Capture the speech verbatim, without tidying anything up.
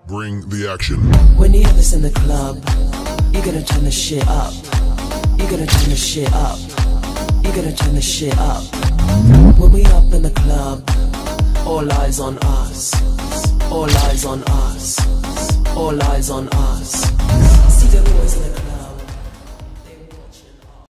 Bring the action. When you have this in the club, you're gonna turn the shit up. You're gonna turn the shit up. You're gonna turn the shit up. When we up in the club, all eyes on us. All eyes on us. All eyes on us. See the boys in the club.